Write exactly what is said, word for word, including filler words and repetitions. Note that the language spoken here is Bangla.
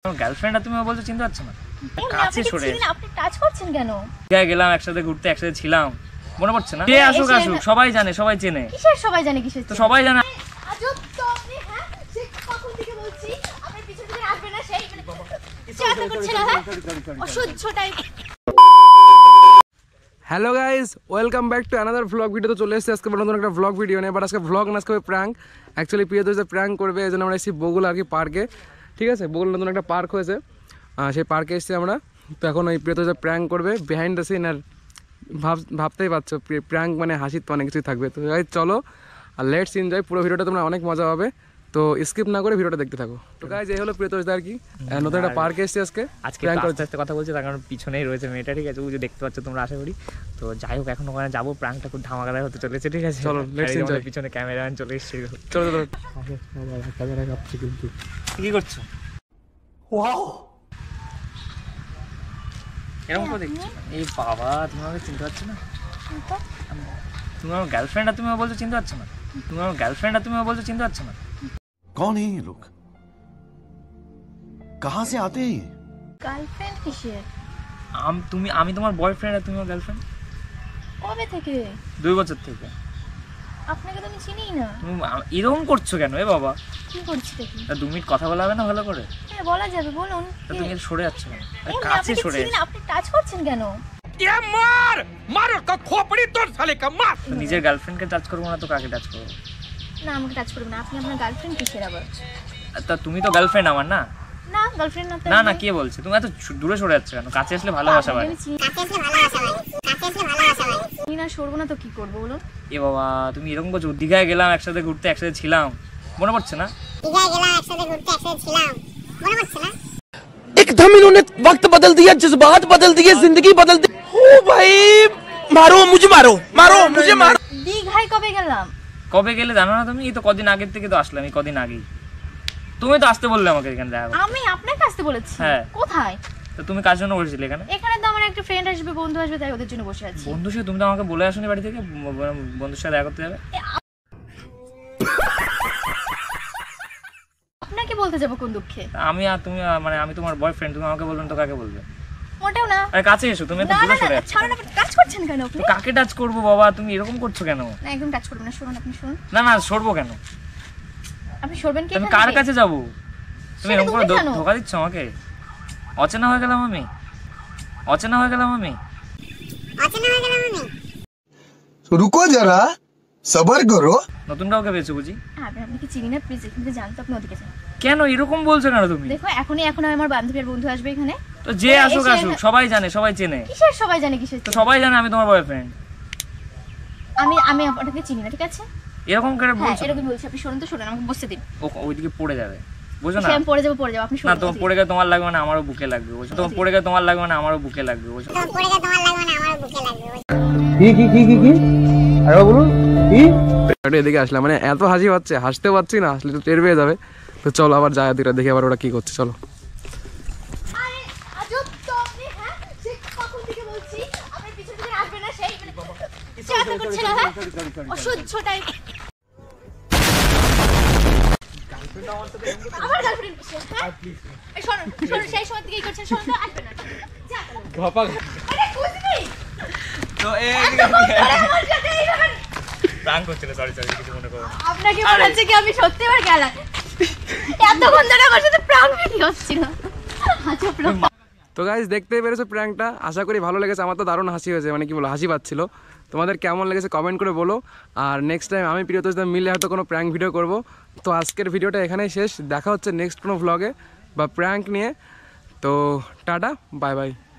গার্লফ্রেন্ড আর তুমি বলছো চিনতে পারছো না? কাছে সরে আপনি টাচ করছেন কেন? গেলাম একসাথে ঘুরতে, একসাথে ছিলাম, মনে পড়ছে না? কে আসুক আসুক, সবাই জানে, সবাই চেনে। কিসের সবাই জানে? কিসের তো সবাই জানে। আজব তো আপনি, হ্যাঁ সে কখন থেকে বলছি আপনি পিছন থেকে আসবে না, সেই চাটা করছে না, হ্যাঁ অসহ্য type. Hello guys, welcome back to another vlog video. তো চলে এসেছি আজকে নতুন একটা ভ্লগ ভিডিও নিয়ে। বাট আজকে ভ্লগ না, আজকে প্র্যাঙ্ক। অ্যাকচুয়ালি প্রিয় তো প্র্যাঙ্ক করবে, এই জন্য আমরা এসেছি বগুলা আর কি পার্কে। ঠিক আছে, বগুলা নতুন একটা পার্ক হয়েছে, সেই পার্কে এসেছি আমরা। তো এখন ওই প্রিয় তো প্র্যাঙ্ক করবে বিহাইন্ড দ্য সিন। আর ভাব ভাবতেই পারছো প্র্যাঙ্ক মানে হাসির তো অনেক কিছুই থাকবে। তো গাইস চলো আর লেটস এনজয়। পুরো ভিডিওটা তোমরা অনেক মজা হবে, তো স্কিপ না করে ভিডিওটা দেখতে থাকো। তো গাইস এই হলো প্রিয়তোষদা আর কি নতুন একটা পার্কে এসেছি আজকে। আজকে আস্তে আস্তে কথা বলছি, তার কারণ পিছনেই রয়েছে মেয়েটা। ঠিক আছে, ওই যে দেখতে পাচ্ছ তোমরা, আশা করি। তো যাই হোক, এখন ওখানে যাবো, প্র্যাঙ্কটা খুব ধামাকাদার হতে চলেছে। ঠিক আছে, চলো লেটস এনজয়। পিছনে ক্যামেরাম্যান চলে এসেছে। চলো চলো। ক্যামেরা কাঁপছে কিন্তু। কি করছো? ওয়াও, এরকম করে দেখছো? এই বাবা, তুমি আমাকে চিনতে পারছো না? তুমি আমার গার্লফ্রেন্ড আর তুমি বলছো চিনতে পারছো না? তুমি আমার গার্লফ্রেন্ড আর তুমি বলছো চিনতে পারছো না? कौन है ये लोग? कहाँ से आते हैं? গার্লফ্রেন্ড কিসের? আম তুমি আমি তোমার বয়ফ্রেন্ড আর তুমি আমার গার্লফ্রেন্ড। কবে থেকে? দুই বছর থেকে। আপনাকে তো আমি চিনিই না। তুমি এরকম করছো কেন? এ বাবা, কি করছি দেখি? তা দু মিনিট কথা বলা হবে না ভালো করে? হ্যাঁ বলা যাবে, বলুন। তা তুমি সরে যাচ্ছ কেন? আরে এমনি কাছে আপনি সরে। চিনি না, আপনি টাচ করছেন কেন? এ মার মার কা খোপড়ি তোর শালে কা মার। নিজের গার্লফ্রেন্ডকে টাচ করবো না তো কাকে টাচ করবো? না, আমাকে টাচ করবেন না। আপনি আপনার গার্লফ্রেন্ড কিসের আবার? তা তুমি তো গার্লফ্রেন্ড আমার না? না, গার্লফ্রেন্ড না তো। না না, কে বলছে? তুমি এত দূরে সরে যাচ্ছ কেন? কাছে আসলে ভালোবাসা বাড়ে। কাছে আসলে ভালোবাসা বাড়ে। কাছে আসলে ভালোবাসা বাড়ে। আমি না সরবো না তো কি করব বলুন? এ বাবা, তুমি এরকম করছো? দীঘায় গেলাম একসাথে ঘুরতে, একসাথে ছিলাম, মনে পড়ছে না? दीघा गेला একসাথে ঘুরতে একসাথে ছিলাম, মনে পড়ছে না? एकदम इन्होंने वक्त बदल दिया, जज्बात बदल दिए, जिंदगी बदल दी। ओ भाई मारो मुझे, मारो मारो मुझे, मारो। দীঘায় কবে গেলাম? কবে গেলে জানো না তুমি? এই তো কদিন আগের থেকে তো আসলাম, এই কদিন আগেই। তুমি তো আসতে বললে আমাকে এখানে দেখা করতে। আমি আপনাকে আসতে বলেছি? হ্যাঁ। কোথায়? তো তুমি কার জন্য বসেছিলে এখানে? এখানে তো আমার একটা ফ্রেন্ড আসবে, বন্ধু আসবে, তাই ওদের জন্য বসে আছি। বন্ধুর সাথে? তুমি তো আমাকে বলে আসোনি বাড়ি থেকে বন্ধুর সাথে দেখা করতে যাবে। আপনাকে বলতে যাব কোন দুঃখে? আমি আর তুমি মানে আমি তোমার বয়ফ্রেন্ড, তুমি আমাকে বলবেন তো কাকে বলবে? মোটেও না। আরে কাছে এসো, তুমি তো না দূরে না সরে না, যাচ্ছ। ছাড়ুন, আপনি টাচ করছেন কেন? আপনি তো কাকে টাচ করব বাবা? তুমি এরকম করছো কেন? না, একদম টাচ করবেন না। শুনুন, আপনি শুনুন। না না, সরবো কেন? আপনি সরবেন কি? তুমি কার কাছে যাব? তুমি এরকম করে তুমি জানো। ধোকা দিচ্ছ আমাকে। অচেনা হয়ে গেলাম আমি, অচেনা হয়ে গেলাম আমি। অচেনা হয়ে গেলাম আমি। रुको जरा सबर करो। নতুন কাউকে পেয়েছো বুঝি? আমি আপনাকে চিনি না, প্লিজ এখান থেকে জানতে আপনি ওদিকে যান। কেন এরকম বলছো কেন তুমি? দেখো, এখনই এখন আমার বান্ধবী আর বন্ধু আসবে এখানে। তো যে আসুক আসুক, সবাই জানে, সবাই চেনে। কিসের সবাই জানে? কিসের? তো সবাই জানে আমি তোমার বয়ফ্রেন্ড। আমি আমি আপনাকে চিনি না, ঠিক আছে? এরকম করে হ্যাঁ, বলছো? এরকম বলছি। আপনি শুনুন তো, শুনুন, আমাকে বসতে দিন। ও ওইদিকে পড়ে যাবে, বুঝো না? সে আমি পড়ে যাবো, পড়ে যাবো। আপনি না, শুনুন। তোমার পড়ে গেলে তোমার লাগবে না, আমারও বুকে লাগবে, বুঝছো? তোমার পড়ে গেলে তোমার লাগবে না, আমারও বুকে লাগবে, বুঝছো? তো পড়ে গেলে তোমার লাগবে না, আমারও বুকে লাগবে। কি কি কি কি কি আরে বলুন কি? এদিকে আসলাম, মানে এত হাসি পাচ্ছে, হাসতে পারছি না, আসলে তো টের পেয়ে যাবে। তো চলো আবার যাই দিরা দেখি আবার ওরা কি করছে। চলো। আরে আজব তো আপনি, হ্যাঁ সে কখন থেকে বলছি আপনি পিছন থেকে আসবে না, সেই চাটা করছে না, হ্যাঁ অসহ্য টাইপ। আমার গার্লফ্রেন্ড কিসের? হ্যাঁ এই শুনুন, শুনুন, সেই সময় থেকে কি করছেন? শুনুন তো, আসবে না। যা বাবা আরে বুঝবি তো এই প্র্যাঙ্ক করছিল, সরি সরি, কিছু মনে করো না। আপনাকে মনে হচ্ছে কি আমি সত্যি এবার গেলাম? এতক্ষণ ধরে আমার সাথে প্র্যাঙ্ক ভিডিও হচ্ছিল। আজব লোক। তো গাইস দেখতেই পেরেছো প্র্যাঙ্কটা, আশা করি ভালো লেগেছে। আমার তো দারুণ হাসি হয়েছে, মানে কি বলো, হাসি পাচ্ছিল। তোমাদের কেমন লেগেছে কমেন্ট করে বলো। আর নেক্সট টাইম আমি প্রিয়তোষদা মিলে হয়তো কোনো প্র্যাঙ্ক ভিডিও করব। তো আজকের ভিডিওটা এখানেই শেষ, দেখা হচ্ছে নেক্সট কোনো ভ্লগে বা প্র্যাঙ্ক নিয়ে। তো টাটা, বাই বাই।